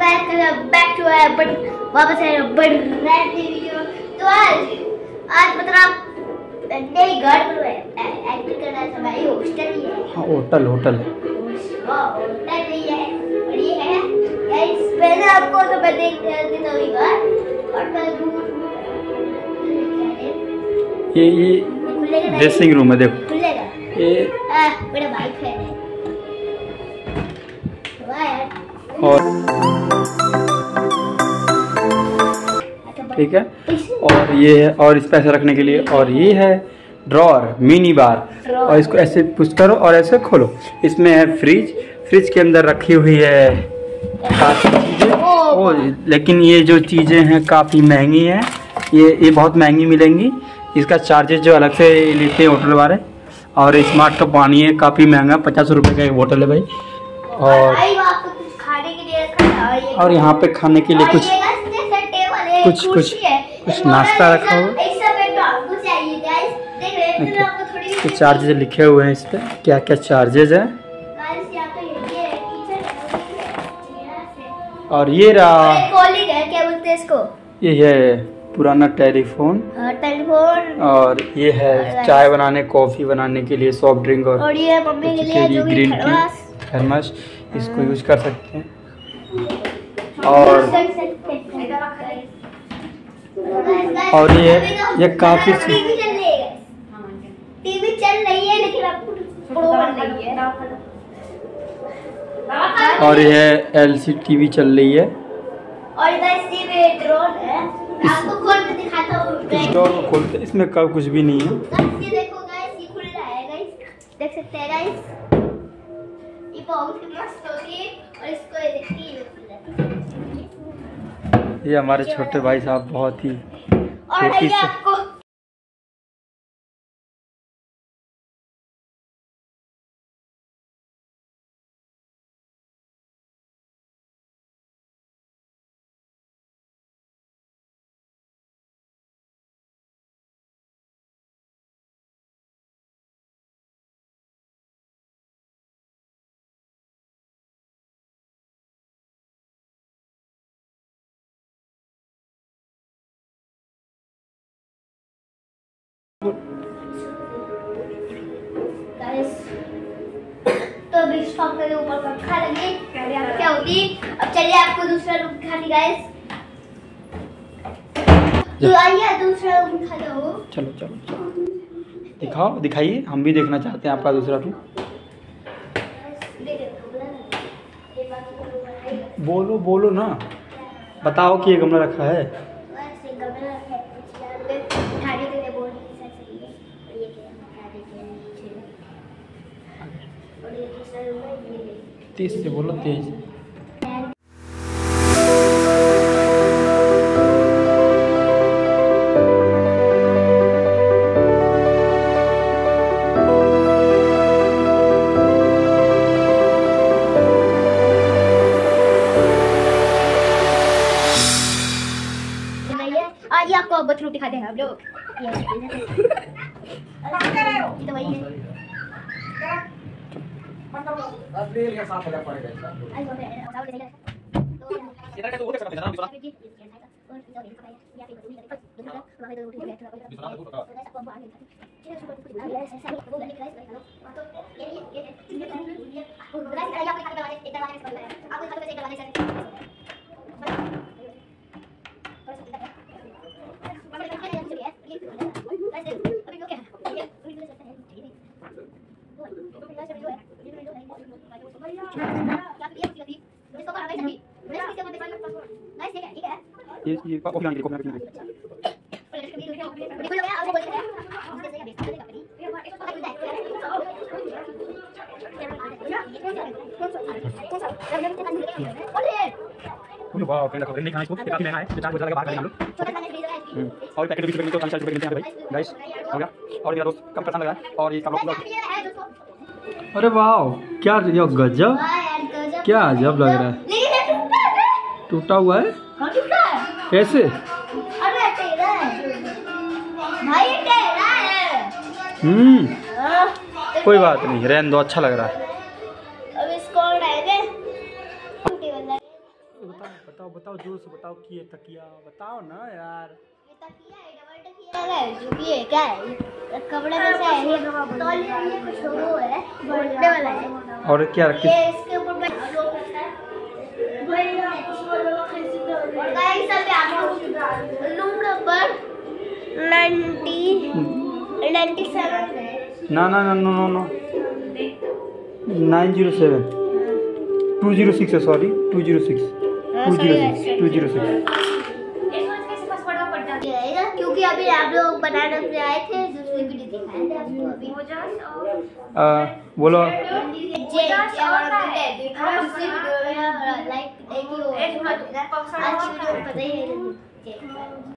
Back to वापस है video. तो आज मतलब नई घर पर एक्टिंग करना है भाई। हॉस्टल ही है। हाँ होटल होटल नहीं है और ये है गाइस। पहले आपको तो मैं देखते हैं तो ही घर और मैं ये ड्रेसिंग रूम है। देखो खुलेगा ये मेरा भाई है और ठीक है। और ये है और इस पैसे रखने के लिए। और ये है ड्रॉअर मिनी बार और इसको ऐसे पुश करो और ऐसे खोलो। इसमें है फ्रिज के अंदर रखी हुई है काफ़ी चीज़ें। लेकिन ये जो चीज़ें हैं काफ़ी महंगी हैं। ये बहुत महंगी मिलेंगी। इसका चार्जेस जो अलग से लेते हैं होटल वाले। और स्मार्ट का पानी है काफ़ी महंगा, 50 रुपये का एक बोतल है भाई। और यहाँ पे खाने के लिए कुछ नाश्ता रखा हुआ है। तो चार्जेस लिखे हुए हैं इस पर, क्या क्या चार्जेस है। और ये रहा क्या बोलते हैं इसको, ये है पुराना टेलीफोन। और ये है चाय बनाने कॉफी बनाने के लिए सॉफ्ट ड्रिंक और ये मम्मी के लिए जो ग्रीन टी थर्मस, इसको यूज कर सकते हैं। और ये काफी टीवी चल रही है लेकिन आपको नहीं है। और ये LCD टीवी चल रही है। और इधर ड्रोन है, आपको खोल के दिखाता हूं। इस डोर को खोलते, इसमें कब कुछ भी नहीं है। ये देखो गाइस, ये खुल रहा है गाइस, देख सकते हैं गाइस। ये बहुत मस्त होती है और इसको ये देखिए ये हमारे छोटे भाई साहब बहुत ही और ये आपको तो अभी स्टॉप करके ऊपर पंखा लगे क्या होती। अब चलिए आपको दूसरा रूम दिखाने गाइस। तो आइए दूसरा रूम दिखा दो। चलो दिखाइए, हम भी देखना चाहते हैं आपका दूसरा रूम। बोलो ना, बताओ कि ये गमला रखा है। तेज से बोलो, तेज। आज आपको बथरू दिखा देंगे हम लोग। तो वही है। ये कॉफी लाने के लिए वाह फ्रेंड देखो नहीं खाना इसको काफी महंगा है। 50 रुपए का बाहर हम लोग और पैकेट 20 रुपए मिलते हैं, 40 रुपए मिलते हैं भाई गाइस। हो गया और मेरा दोस्त कम पसंद लगा और ये सब लोग। अरे वाह क्या गजब, क्या अजब लग रहा है। टूटा हुआ है कैसे? कोई बात नहीं, रहने दो, अच्छा लग रहा है। अब इसको बताओ बताओ जोर से बताओ कि ये तकिया बताओ ना यार। ये तकिया है, डबल तकिया है, जो भी है क्या है ये कपड़ा कैसा है, ये तौलिया ये कुछ वो है, बोलने वाला है। और क्या रखी? ये इसके ऊपर मैं लोग करता है और गाइस अभी आपको रूम नंबर 97 है। ना 907 206 है, सॉरी 206 क्योंकि अभी आप लोग बनाने में आए थे, दूसरी वीडियो दिखाए थे आपको अभी। बोलो लाइक आज की वीडियो पता ही है।